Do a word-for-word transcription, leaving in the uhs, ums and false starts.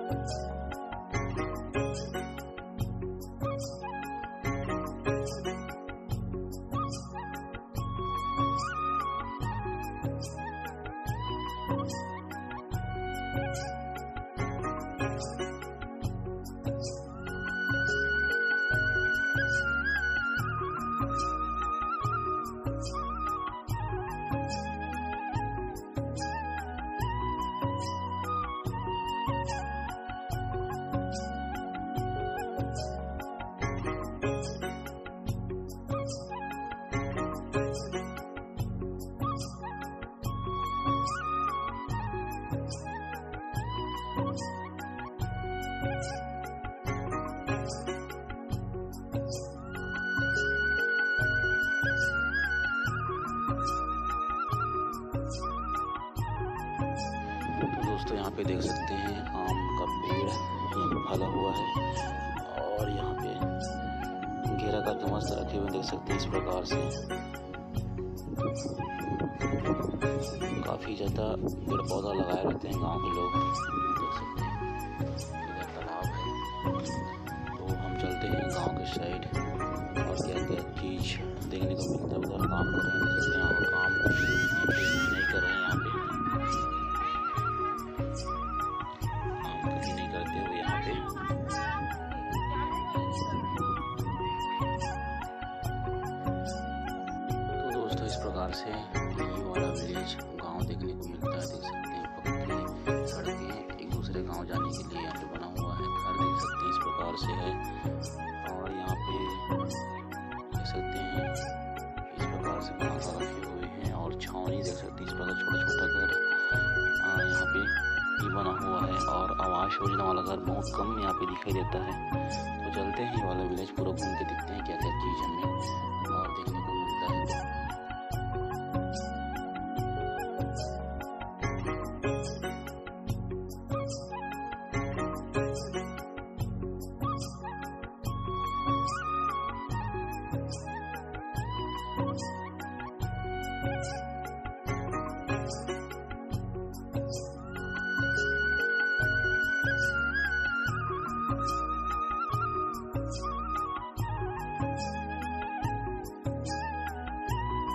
दोस्तों यहाँ पे देख सकते हैं आम का पेड़ यहाँ पे फैला हुआ है और यहाँ पे घेरा करके मस्त रखे हुए देख सकते हैं। इस प्रकार से काफ़ी ज़्यादा पेड़ पौधा लगाए रहते हैं गांव के लोग, देख सकते हैं। इधर तालाब है तो हम चलते हैं गांव के साइड और क्या क्या चीज़ देखने को मिलता है। उधर काम कर रहे हैं, देख सकते हैं यहाँ काम नहीं कर रहे हैं, यहाँ पे नहीं करते हुए यहाँ पे तो दोस्तों इस प्रकार से ये वाला विलेज गांव देखने को मिलता है। देख सकते हैं पक्की सड़कें एक दूसरे गांव जाने के लिए यहाँ पे बना हुआ है। घर देख सकते हैं इस प्रकार से है और यहाँ पे देख सकते हैं इस प्रकार से बना कर रखे हुए हैं और छावनी देख सकते हैं। इस प्रकार छोटा छोटा घर यहाँ पे ये बना हुआ है और आवास योजना वाला घर बहुत कम यहाँ पे दिखाई देता है। तो चलते हैं ये वाला विलेज पूरा घूम के देखते हैं क्या क्या चीज़ हमें और देखने को मिलता है।